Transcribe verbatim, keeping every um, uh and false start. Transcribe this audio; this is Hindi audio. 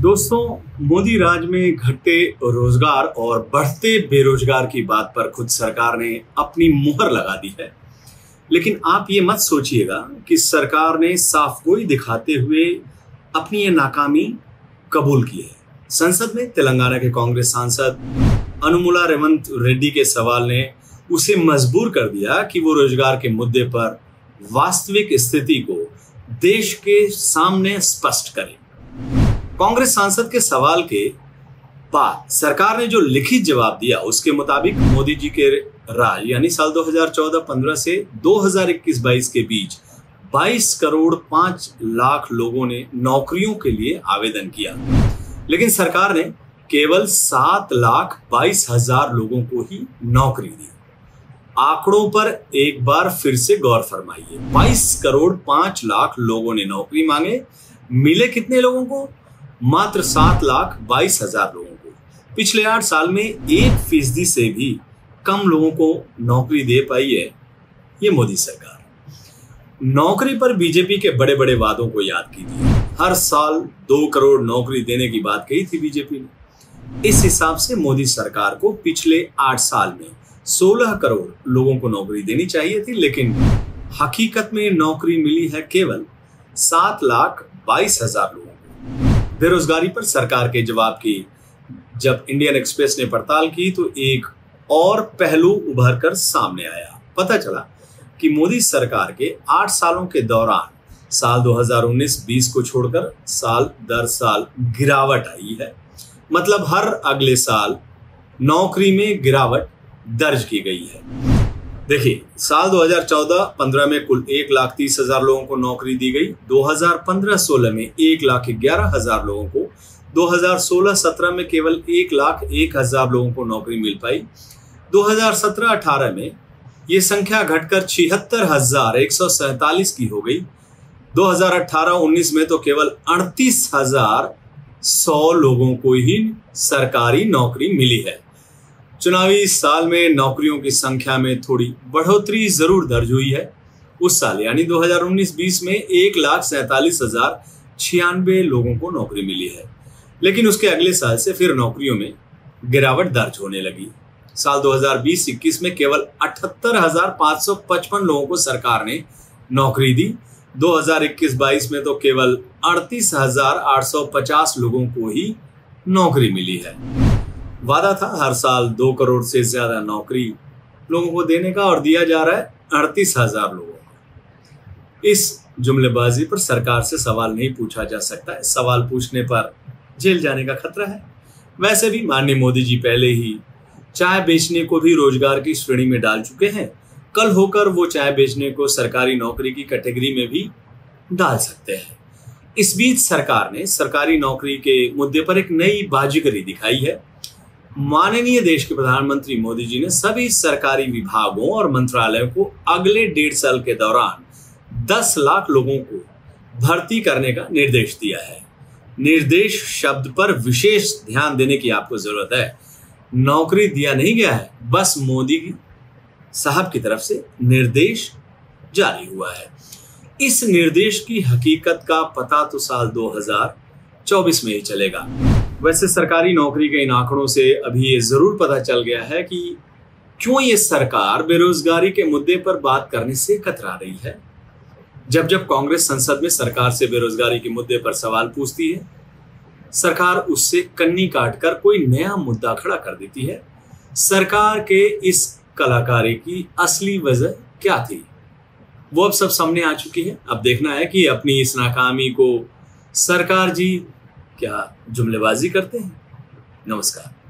दोस्तों, मोदी राज में घटते रोजगार और बढ़ते बेरोजगार की बात पर खुद सरकार ने अपनी मुहर लगा दी है। लेकिन आप ये मत सोचिएगा कि सरकार ने साफ गोई दिखाते हुए अपनी ये नाकामी कबूल की है। संसद में तेलंगाना के कांग्रेस सांसद अनुमुला रेवंत रेड्डी के सवाल ने उसे मजबूर कर दिया कि वो रोजगार के मुद्दे पर वास्तविक स्थिति को देश के सामने स्पष्ट करे। कांग्रेस सांसद के सवाल के बाद सरकार ने जो लिखित जवाब दिया उसके मुताबिक मोदी जी के राज यानी साल दो हज़ार चौदह पंद्रह से दो हज़ार इक्कीस बाईस के बीच बाईस करोड़ पांच लाख लोगों ने नौकरियों के लिए आवेदन किया, लेकिन सरकार ने केवल सात लाख बाईस हजार लोगों को ही नौकरी दी। आंकड़ों पर एक बार फिर से गौर फरमाइए। बाईस करोड़ पांच लाख लोगों ने नौकरी मांगे, मिले कितने लोगों को? मात्र सात लाख बाईस हजार लोगों को। पिछले आठ साल में एक फीसदी से भी कम लोगों को नौकरी दे पाई है ये मोदी सरकार। नौकरी पर बीजेपी के बड़े बड़े वादों को याद कीजिए। हर साल दो करोड़ नौकरी देने की बात कही थी बीजेपी ने। इस हिसाब से मोदी सरकार को पिछले आठ साल में सोलह करोड़ लोगों को नौकरी देनी चाहिए थी, लेकिन हकीकत में नौकरी मिली है केवल सात लाख बाईस हजार लोगों को। बेरोजगारी पर सरकार के जवाब की जब इंडियन एक्सप्रेस ने पड़ताल की तो एक और पहलू उभर कर सामने आया। पता चला कि मोदी सरकार के आठ सालों के दौरान साल दो हज़ार उन्नीस बीस को छोड़कर साल दर साल गिरावट आई है। मतलब हर अगले साल नौकरी में गिरावट दर्ज की गई है। देखिए, साल दो हज़ार चौदह पंद्रह में कुल एक लाख तीस हजार लोगों को नौकरी दी गई। दो हज़ार पंद्रह सोलह में एक लाख ग्यारह हजार लोगों को, दो हज़ार सोलह सत्रह में केवल एक लाख एक हजार लोगों को नौकरी मिल पाई। दो हज़ार सत्रह अठारह में ये संख्या घटकर छिहत्तर हजार एक सौ सैतालीस की हो गई। दो हज़ार अठारह उन्नीस में तो केवल अड़तीस हजार सौ लोगों को ही सरकारी नौकरी मिली है। चुनावी साल में नौकरियों की संख्या में थोड़ी बढ़ोतरी जरूर दर्ज हुई है। उस साल यानी दो हज़ार उन्नीस बीस में एक लाख सैतालीस हजार छियानवे लोगों को नौकरी मिली है, लेकिन उसके अगले साल से फिर नौकरियों में गिरावट दर्ज होने लगी। साल दो हज़ार बीस इक्कीस में केवल अठहत्तर हजार पांच सौ पचपन लोगों को सरकार ने नौकरी दी। दो हज़ार इक्कीस बाईस में तो केवल अड़तीस हजार आठ सौ पचास लोगों को ही नौकरी मिली है। वादा था हर साल दो करोड़ से ज्यादा नौकरी लोगों को देने का, और दिया जा रहा है अड़तीस हजार लोगों को। इस जुमलेबाजी पर सरकार से सवाल नहीं पूछा जा सकता है। सवाल पूछने पर जेल जाने का खतरा है। वैसे भी माननीय मोदी जी पहले ही चाय बेचने को भी रोजगार की श्रेणी में डाल चुके हैं। कल होकर वो चाय बेचने को सरकारी नौकरी की कैटेगरी में भी डाल सकते हैं। इस बीच सरकार ने सरकारी नौकरी के मुद्दे पर एक नई बाजीगरी दिखाई है। माननीय देश के प्रधानमंत्री मोदी जी ने सभी सरकारी विभागों और मंत्रालयों को अगले डेढ़ साल के दौरान दस लाख लोगों को भर्ती करने का निर्देश दिया है। निर्देश शब्द पर विशेष ध्यान देने की आपको जरूरत है। नौकरी दिया नहीं गया है, बस मोदी साहब की तरफ से निर्देश जारी हुआ है। इस निर्देश की हकीकत का पता तो साल दो हज़ार चौबीस में ही चलेगा। वैसे सरकारी नौकरी के इन आंकड़ों से अभी ये जरूर पता चल गया है कि क्यों ये सरकार बेरोजगारी के मुद्दे पर बात करने से कतरा रही है। जब जब कांग्रेस संसद में सरकार से बेरोजगारी के मुद्दे पर सवाल पूछती है, सरकार उससे कन्नी काटकर कोई नया मुद्दा खड़ा कर देती है। सरकार के इस कलाकारी की असली वजह क्या थी, वो अब सब सामने आ चुकी है। अब देखना है कि अपनी इस नाकामी को सरकार जी क्या जुमलेबाजी करते हैं। नमस्कार।